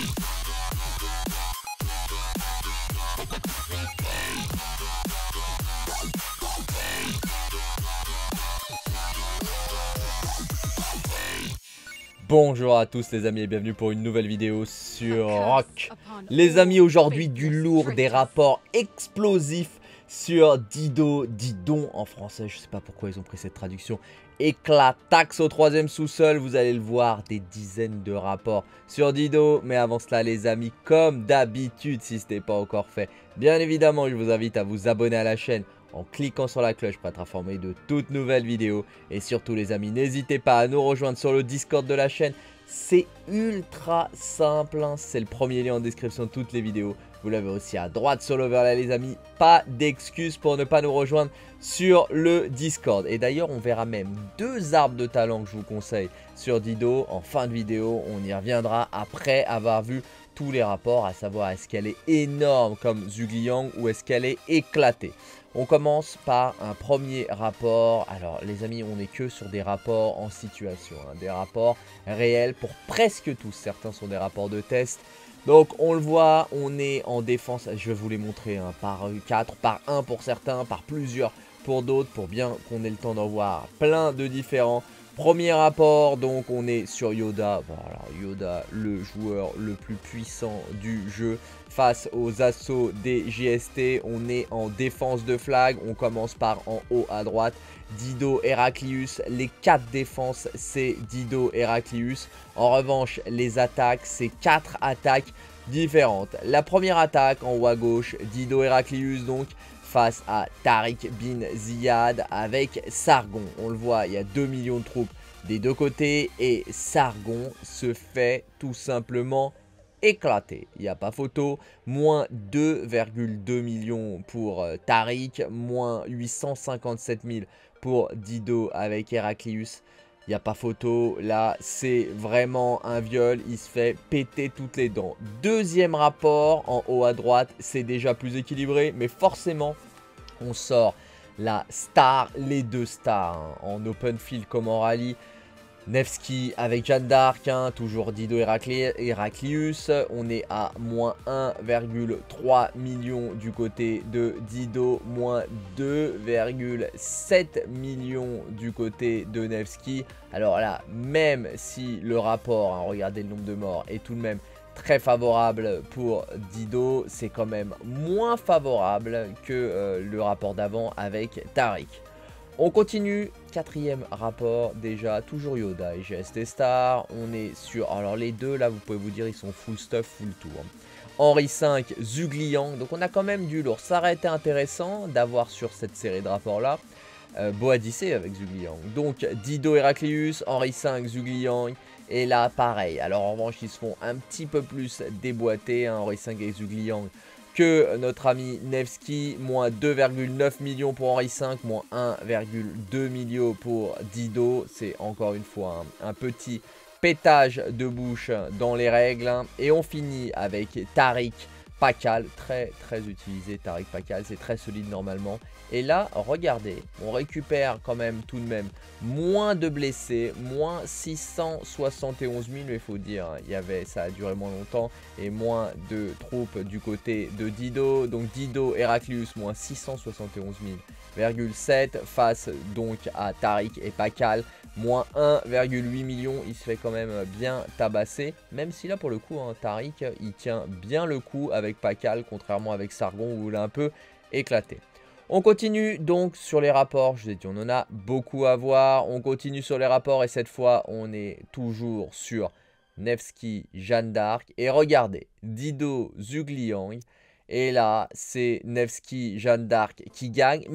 Bonjour à tous les amis et bienvenue pour une nouvelle vidéo sur Rock. Les amis, aujourd'hui du lourd, des rapports explosifs sur Dido, Didon en français, je sais pas pourquoi ils ont pris cette traduction. Éclataxe au troisième sous-sol, vous allez le voir, des dizaines de rapports sur Dido. Mais avant cela les amis, comme d'habitude, si ce n'est pas encore fait, bien évidemment je vous invite à vous abonner à la chaîne en cliquant sur la cloche pour être informé de toutes nouvelles vidéos. Et surtout les amis, n'hésitez pas à nous rejoindre sur le Discord de la chaîne. C'est ultra simple, hein. C'est le premier lien en description de toutes les vidéos. Vous l'avez aussi à droite sur l'overlay les amis. Pas d'excuses pour ne pas nous rejoindre sur le Discord. Et d'ailleurs on verra même deux arbres de talent que je vous conseille sur Dido. En fin de vidéo on y reviendra après avoir vu tous les rapports. À savoir est-ce qu'elle est énorme comme Zhugliang ou est-ce qu'elle est éclatée. On commence par un premier rapport. Alors les amis, on n'est que sur des rapports en situation, hein, des rapports réels pour presque tous. Certains sont des rapports de test. Donc on le voit, on est en défense, je vais vous les montrer, hein, par 4, par 1 pour certains, par plusieurs pour d'autres, pour bien qu'on ait le temps d'en voir plein de différents. Premier rapport, donc on est sur Yoda. Voilà, Yoda, le joueur le plus puissant du jeu face aux assauts des GST. On est en défense de flag. On commence par en haut à droite. Dido, Heraclius. Les 4 défenses, c'est Dido, Heraclius. En revanche, les attaques, c'est 4 attaques différentes. La première attaque en haut à gauche, Dido, Heraclius donc. Face à Tariq bin Ziyad avec Sargon. On le voit, il y a 2 millions de troupes des deux côtés et Sargon se fait tout simplement éclater. Il n'y a pas photo. Moins 2,2 millions pour Tariq, moins 857 000 pour Dido avec Heraclius. Il n'y a pas photo, là c'est vraiment un viol, il se fait péter toutes les dents. Deuxième rapport, en haut à droite, c'est déjà plus équilibré, mais forcément, on sort la star, les deux stars, hein, en open field comme en rallye. Nevsky avec Jeanne d'Arc, hein, toujours Dido Heraclius. On est à moins 1,3 million du côté de Dido, moins 2,7 millions du côté de Nevsky. Alors là, même si le rapport, hein, regardez le nombre de morts, est tout de même très favorable pour Dido, c'est quand même moins favorable que le rapport d'avant avec Tariq. On continue, quatrième rapport, déjà, toujours Yoda et GST Star. On est sur, alors les deux là, vous pouvez vous dire, ils sont full stuff, full tour. Henri V, Zhugliang, donc on a quand même du lourd. Ça aurait été intéressant d'avoir sur cette série de rapports là, Boadicée avec Zhugliang. Donc Dido Heraclius, Henri V, Zhugliang. Et là, pareil. Alors, en revanche, ils se font un petit peu plus déboîter, hein, Henri V et Zhugliang, que notre ami Nevsky. Moins 2,9 millions pour Henri V, moins 1,2 millions pour Dido. C'est encore une fois un petit pétage de bouche dans les règles. Hein. Et on finit avec Tariq Pakal, très utilisé Tariq Pakal, c'est très solide normalement. Et là, regardez, on récupère quand même tout de même moins de blessés, moins 671 000, mais il faut dire, ça a duré moins longtemps, et moins de troupes du côté de Dido. Donc Dido, Heraclius, moins 671 000,7 face donc à Tariq et Pakal, moins 1,8 million. Il se fait quand même bien tabasser, même si là pour le coup, hein, Tariq, il tient bien le coup avec Pakal, contrairement avec Sargon où il a un peu éclaté. On continue donc sur les rapports, je vous ai dit on en a beaucoup à voir, on continue sur les rapports et cette fois on est toujours sur Nevsky, Jeanne d'Arc et regardez, Dido, Zhugliang et là c'est Nevsky, Jeanne d'Arc qui gagne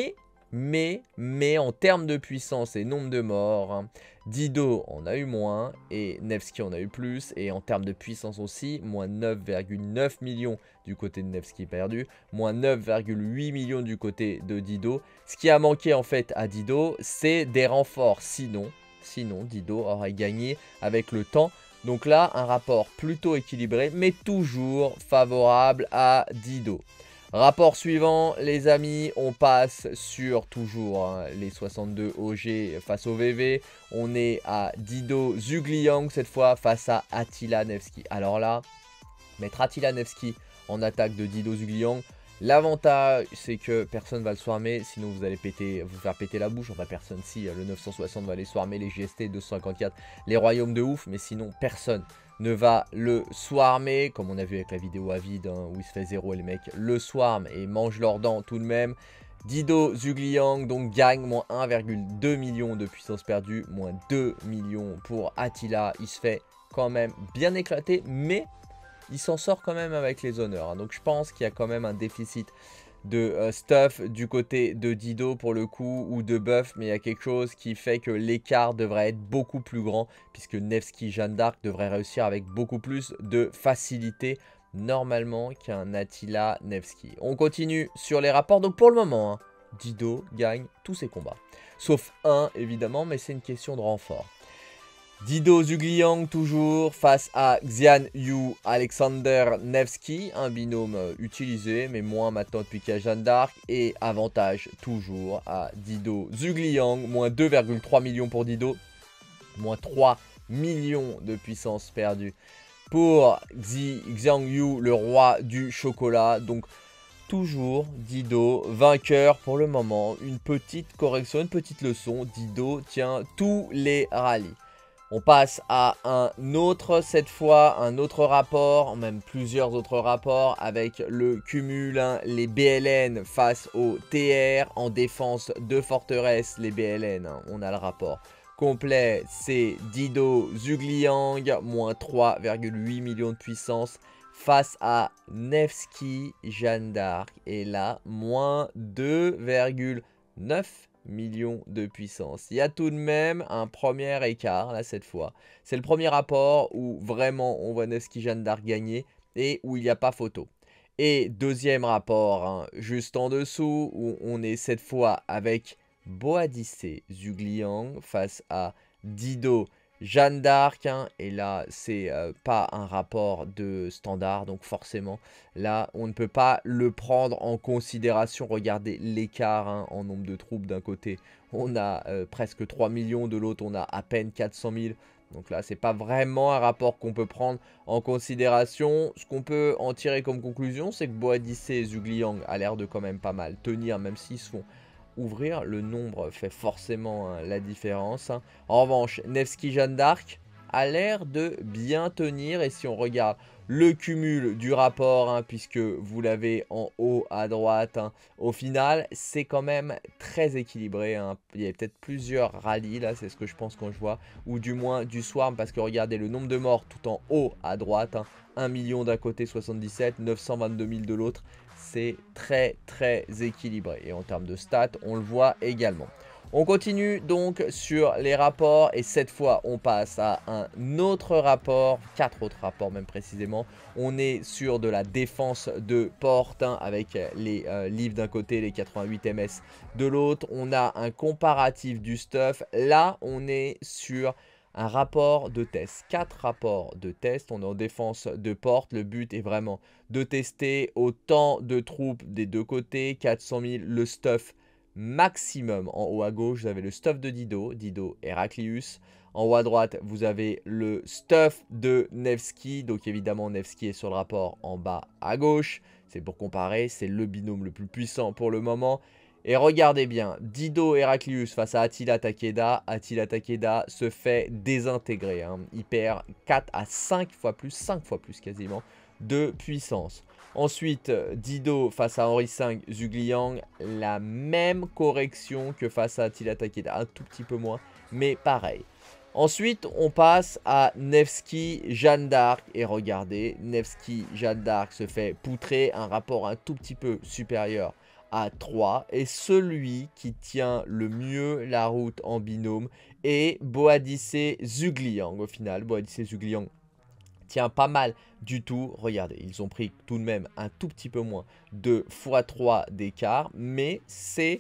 mais en termes de puissance et nombre de morts, hein, Dido on a eu moins et Nevsky on a eu plus. Et en termes de puissance aussi, moins 9,9 millions du côté de Nevsky perdu, moins 9,8 millions du côté de Dido. Ce qui a manqué en fait à Dido, c'est des renforts. Sinon Dido aurait gagné avec le temps. Donc là, un rapport plutôt équilibré, mais toujours favorable à Dido. Rapport suivant, les amis, on passe sur toujours hein, les 62 OG face au VV. On est à Dido Zhugliang cette fois face à Attila Nevsky. Alors là, mettre Attila Nevsky en attaque de Dido Zugliang. L'avantage, c'est que personne va le swarmer, sinon vous allez vous faire péter la bouche. Enfin, personne, si, le 960 va les swarmer, les JST 254, les royaumes de ouf, mais sinon, personne ne va le swarmer, comme on a vu avec la vidéo à vide, hein, où il se fait 0 et les mecs le swarm et mangent leurs dents tout de même. Dido Zugliang donc gagne moins 1,2 million de puissance perdue, moins 2 millions pour Attila. Il se fait quand même bien éclater, mais il s'en sort quand même avec les honneurs. Hein. Donc je pense qu'il y a quand même un déficit de stuff du côté de Dido pour le coup, ou de buff, mais il y a quelque chose qui fait que l'écart devrait être beaucoup plus grand, puisque Nevsky Jeanne d'Arc devrait réussir avec beaucoup plus de facilité normalement qu'un Attila Nevsky. On continue sur les rapports, donc pour le moment, hein, Dido gagne tous ses combats. Sauf un évidemment, mais c'est une question de renfort. Dido Zugliang toujours face à Xian Yu Alexander Nevsky, un binôme utilisé mais moins maintenant depuis qu'il y a Jeanne d'Arc, et avantage toujours à Dido Zugliang, moins 2,3 millions pour Dido, moins 3 millions de puissance perdue pour Xian Yu, le roi du chocolat. Donc toujours Dido vainqueur pour le moment. Une petite correction, une petite leçon, Dido tient tous les rallyes. On passe à un autre, cette fois, un autre rapport, même plusieurs autres rapports avec le cumul, hein, les BLN face au TR en défense de forteresse, les BLN, hein, on a le rapport complet, c'est Dido Zugliang, moins 3,8 millions de puissance face à Nevsky Jeanne d'Arc, et là, moins 2,9 millions de puissance. Il y a tout de même un premier écart, là, cette fois. C'est le premier rapport où vraiment on voit Nevsky Jeanne d'Arc gagner et où il n'y a pas photo. Et deuxième rapport, hein, juste en dessous, où on est cette fois avec Boadicée Zugliang face à Dido Jeanne d'Arc, hein, et là c'est pas un rapport de standard, donc forcément là on ne peut pas le prendre en considération. Regardez l'écart, hein, en nombre de troupes. D'un côté on a presque 3 millions, de l'autre on a à peine 400 000. Donc là c'est pas vraiment un rapport qu'on peut prendre en considération. Ce qu'on peut en tirer comme conclusion, c'est que Boadicée et Zugliang a l'air de quand même pas mal tenir, même s'ils se font ouvrir. Le nombre fait forcément, hein, la différence, hein. En revanche, Nevsky Jeanne d'Arc a l'air de bien tenir. Et si on regarde le cumul du rapport, hein, puisque vous l'avez en haut à droite, hein, au final, c'est quand même très équilibré, hein. Il y a peut-être plusieurs rallyes, là, c'est ce que je pense quand je vois, ou du moins du swarm, parce que regardez le nombre de morts tout en haut à droite, hein, 1 million d'un côté, 77, 922 000 de l'autre. C'est très très équilibré. Et en termes de stats, on le voit également. On continue donc sur les rapports. Et cette fois, on passe à un autre rapport. 4 autres rapports même précisément. On est sur de la défense de porte, hein, avec les livres d'un côté, les 88 MS de l'autre. On a un comparatif du stuff. Là, on est sur un rapport de test, 4 rapports de test. On est en défense de porte. Le but est vraiment de tester autant de troupes des deux côtés. 400 000, le stuff maximum. En haut à gauche, vous avez le stuff de Dido, Dido Heraclius. En haut à droite, vous avez le stuff de Nevsky. Donc évidemment, Nevsky est sur le rapport en bas à gauche. C'est pour comparer, c'est le binôme le plus puissant pour le moment. Et regardez bien, Dido Heraclius face à Attila Takeda. Attila Takeda se fait désintégrer, hein. Il perd 4 à 5 fois plus quasiment, de puissance. Ensuite, Dido face à Henri V Zugliang, la même correction que face à Attila Takeda, un tout petit peu moins, mais pareil. Ensuite, on passe à Nevsky Jeanne d'Arc. Et regardez, Nevsky Jeanne d'Arc se fait poutrer, un rapport un tout petit peu supérieur à 3. Et celui qui tient le mieux la route en binôme est Boadicée Zugliang. Au final, Boadicée Zugliang tient pas mal du tout. Regardez, ils ont pris tout de même un tout petit peu moins de x3 d'écart. Mais c'est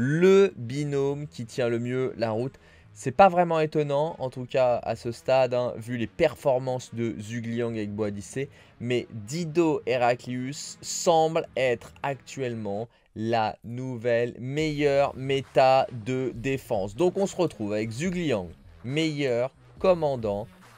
le binôme qui tient le mieux la route. C'est pas vraiment étonnant, en tout cas à ce stade, hein, vu les performances de Zugliang avec Boadicée. Mais Dido Heraclius semble être actuellement la nouvelle meilleure méta de défense. Donc on se retrouve avec Zugliang, meilleur commandant,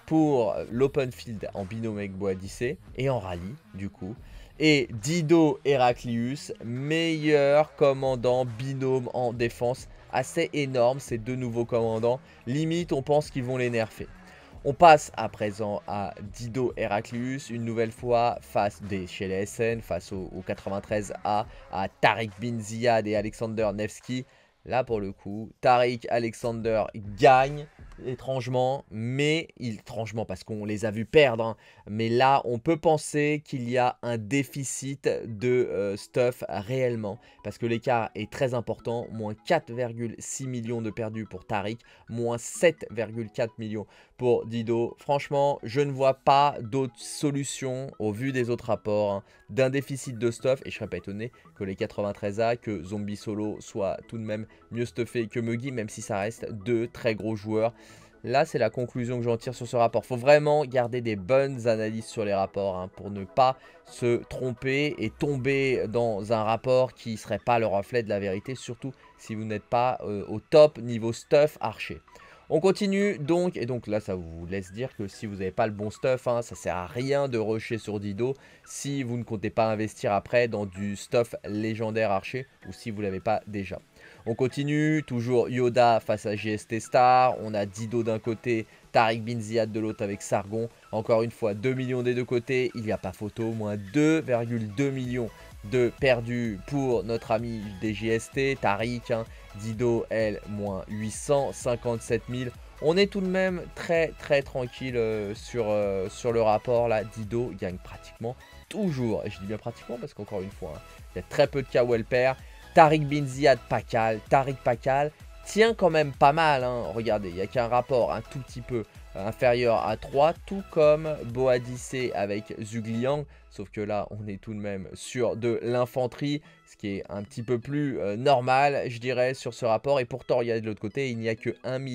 pour l'open field en binôme avec Boadicée et en rallye du coup. Et Dido Heraclius, meilleur commandant binôme en défense. Assez énorme ces deux nouveaux commandants. Limite on pense qu'ils vont les nerfer. On passe à présent à Dido Heraclius, une nouvelle fois chez les SN, face au 93A, à Tariq Bin Ziyad et Alexander Nevsky. Là pour le coup, Tariq Alexander gagne étrangement, mais étrangement parce qu'on les a vus perdre, hein. Mais là on peut penser qu'il y a un déficit de stuff réellement, parce que l'écart est très important, moins 4,6 millions de perdus pour Tariq, moins 7,4 millions pour Dido. Franchement, je ne vois pas d'autre solution au vu des autres rapports, hein, d'un déficit de stuff, et je serais pas étonné que les 93A, que Zombie Solo soit tout de même mieux stuffé que Muggy, même si ça reste deux très gros joueurs. Là, c'est la conclusion que j'en tire sur ce rapport. Faut vraiment garder des bonnes analyses sur les rapports, hein, pour ne pas se tromper et tomber dans un rapport qui ne serait pas le reflet de la vérité, surtout si vous n'êtes pas au top niveau stuff archer. On continue donc, et donc là ça vous laisse dire que si vous n'avez pas le bon stuff, hein, ça sert à rien de rusher sur Dido si vous ne comptez pas investir après dans du stuff légendaire archer, ou si vous ne l'avez pas déjà. On continue, toujours Yoda face à GST Star, on a Dido d'un côté, Tariq Bin Ziyad de l'autre avec Sargon. Encore une fois, 2 millions des deux côtés, il n'y a pas photo, moins 2,2 millions de perdus pour notre ami des GST, Tariq, hein. Dido, elle, moins 857 000. On est tout de même très tranquille sur le rapport là. Dido gagne pratiquement toujours, et je dis bien pratiquement parce qu'encore une fois, hein, il y a très peu de cas où elle perd. Tariq Bin Ziyad Pakal, Tariq Pakal tient quand même pas mal, hein. Regardez, il n'y a qu'un rapport un tout petit peu inférieur à 3, tout comme Boadicée avec Zhugliang, sauf que là on est tout de même sur de l'infanterie, ce qui est un petit peu plus normal je dirais sur ce rapport, et pourtant il y a de l'autre côté, il n'y a que 1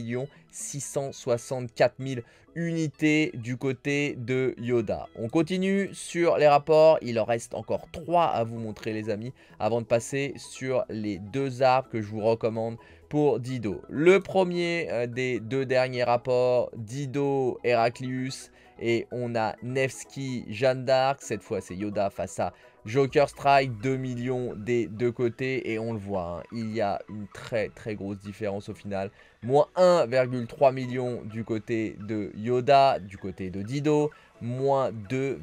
664 000 unités du côté de Yoda. On continue sur les rapports, il en reste encore 3 à vous montrer les amis, avant de passer sur les deux arbres que je vous recommande pour Dido. Le premier des deux derniers rapports, Dido Heraclius, et on a Nevsky Jeanne d'Arc. Cette fois c'est Yoda face à Joker Strike, 2 millions des deux côtés, et on le voit, hein, il y a une très grosse différence au final. Moins 1,3 million du côté de Yoda, du côté de Dido, moins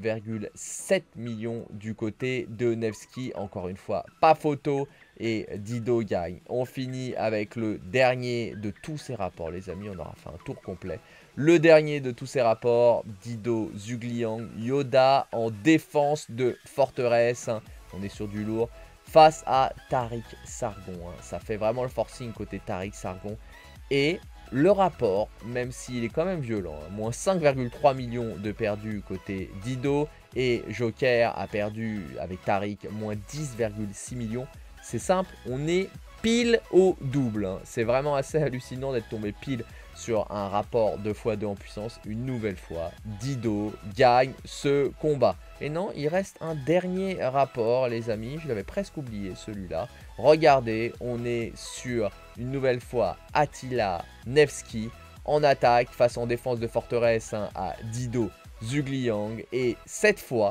2,7 millions du côté de Nevsky. Encore une fois, pas photo, et Dido gagne. On finit avec le dernier de tous ces rapports, les amis. On aura fait un tour complet. Le dernier de tous ces rapports, Dido Zhugliang, Yoda en défense de forteresse, hein. On est sur du lourd. Face à Tariq Sargon, hein. Ça fait vraiment le forcing côté Tariq Sargon. Et le rapport, même s'il est quand même violent, hein, moins 5,3 millions de perdus côté Dido, et Joker a perdu avec Tariq moins 10,6 millions. C'est simple, on est pile au double, hein. C'est vraiment assez hallucinant d'être tombé pile sur un rapport 2x2 en puissance. Une nouvelle fois, Dido gagne ce combat. Et non, il reste un dernier rapport, les amis. Je l'avais presque oublié, celui-là. Regardez, on est sur, une nouvelle fois, Attila Nevsky en attaque face en défense de forteresse, hein, à Dido Zhugliang. Et cette fois,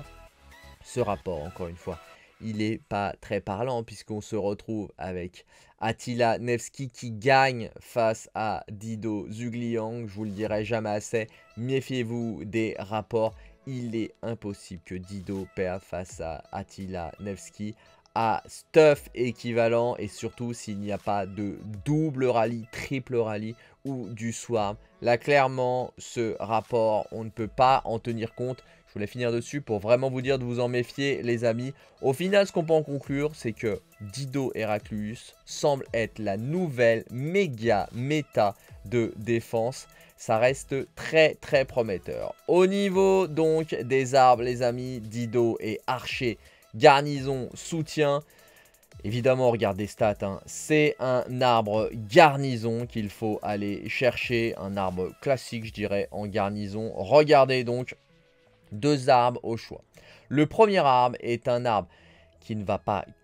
ce rapport, encore une fois, il n'est pas très parlant puisqu'on se retrouve avec Attila Nevsky qui gagne face à Dido Zhugliang. Je vous le dirai jamais assez, méfiez-vous des rapports. Il est impossible que Dido perde face à Attila Nevsky à stuff équivalent, et surtout s'il n'y a pas de double rallye, triple rallye ou du swarm. Là clairement ce rapport on ne peut pas en tenir compte. Je voulais finir dessus pour vraiment vous dire de vous en méfier les amis. Au final ce qu'on peut en conclure c'est que Dido Heraclius semble être la nouvelle méga méta de défense. Ça reste très prometteur. Au niveau donc des arbres les amis, Dido et archer, garnison, soutien. Évidemment, regardez les stats, hein. C'est un arbre garnison qu'il faut aller chercher. Un arbre classique, je dirais, en garnison. Regardez donc, deux arbres au choix. Le premier arbre est un arbre qui ne va pas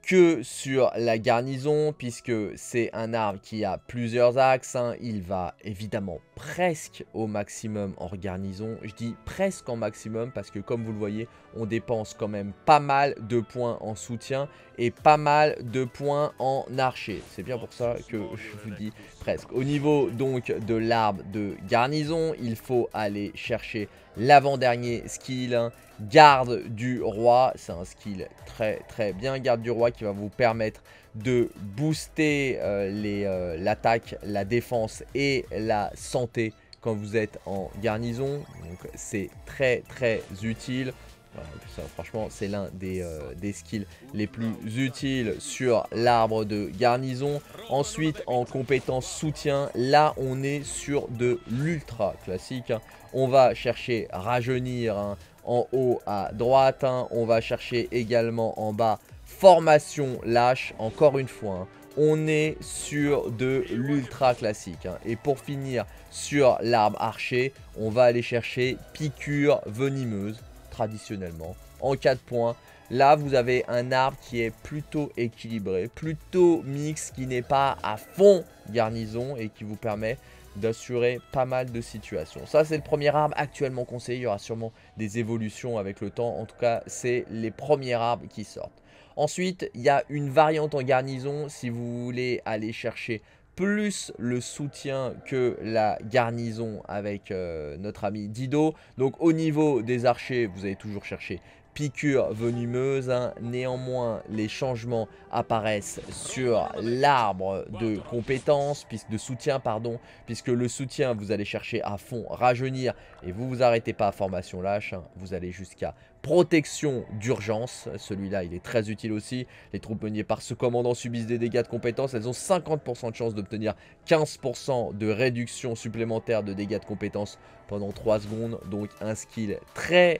que sur la garnison, puisque c'est un arbre qui a plusieurs axes. Il va évidemment presque au maximum en garnison. Je dis presque en maximum parce que comme vous le voyez, on dépense quand même pas mal de points en soutien et pas mal de points en archer. C'est bien pour ça que je vous dis presque. Au niveau donc de l'arbre de garnison, il faut aller chercher l'avant-dernier skill, garde du roi. C'est un skill très bien, garde du roi, qui va vous permettre de booster l'attaque, la défense et la santé quand vous êtes en garnison. Donc c'est très utile. Voilà, ça, franchement, c'est l'un des skills les plus utiles sur l'arbre de garnison. Ensuite, en compétence soutien, là, on est sur de l'ultra classique. On va chercher rajeunir en haut à droite. On va chercher également en bas formation lâche. Encore une fois, on est sur de l'ultra classique. Et pour finir sur l'arbre archer, on va aller chercher piqûre venimeuse. Traditionnellement, en 4 points. Là, vous avez un arbre qui est plutôt équilibré, plutôt mix, qui n'est pas à fond garnison et qui vous permet d'assurer pas mal de situations. Ça, c'est le premier arbre actuellement conseillé. Il y aura sûrement des évolutions avec le temps. En tout cas, c'est les premiers arbres qui sortent. Ensuite, il y a une variante en garnison si vous voulez aller chercher plus le soutien que la garnison avec notre ami Dido. Donc au niveau des archers, vous allez toujours chercher piqûre venimeuse. Néanmoins, les changements apparaissent sur l'arbre de compétences, de soutien, pardon, puisque le soutien, vous allez chercher à fond rajeunir et vous vous arrêtez pas à formation lâche. Vous allez jusqu'à protection d'urgence. Celui-là, il est très utile aussi. Les troupes menées par ce commandant subissent des dégâts de compétences. Elles ont 50% de chance d'obtenir 15% de réduction supplémentaire de dégâts de compétences pendant 3 secondes. Donc un skill très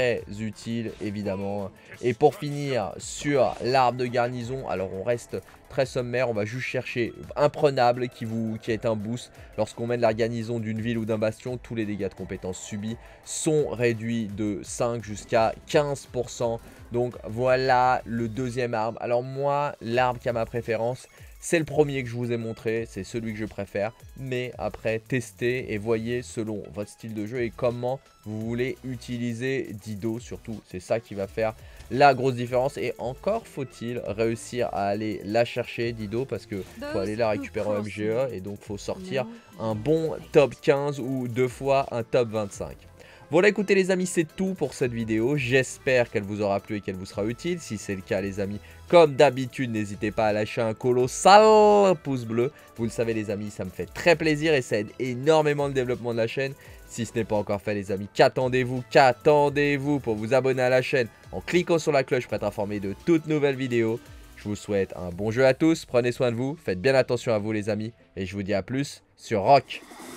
utile évidemment. Et pour finir sur l'arbre de garnison, alors on reste très sommaire, on va juste chercher imprenable qui est un boost. Lorsqu'on mène la garnison d'une ville ou d'un bastion, tous les dégâts de compétences subis sont réduits de 5 jusqu'à 15%. Donc voilà le deuxième arbre. Alors moi, l'arbre qui a ma préférence, c'est le premier que je vous ai montré, c'est celui que je préfère. Mais après, testez et voyez selon votre style de jeu et comment vous voulez utiliser Dido. Surtout, c'est ça qui va faire la grosse différence. Et encore faut-il réussir à aller la chercher, Dido, parce que faut aller la récupérer en MGE. Et donc, faut sortir un bon top 15 ou 2 fois un top 25. Voilà, écoutez les amis, c'est tout pour cette vidéo. J'espère qu'elle vous aura plu et qu'elle vous sera utile. Si c'est le cas les amis, comme d'habitude, n'hésitez pas à lâcher un colossal pouce bleu. Vous le savez les amis, ça me fait très plaisir et ça aide énormément le développement de la chaîne. Si ce n'est pas encore fait les amis, qu'attendez-vous pour vous abonner à la chaîne en cliquant sur la cloche pour être informé de toutes nouvelles vidéos. Je vous souhaite un bon jeu à tous, prenez soin de vous, faites bien attention à vous les amis et je vous dis à plus sur Rock.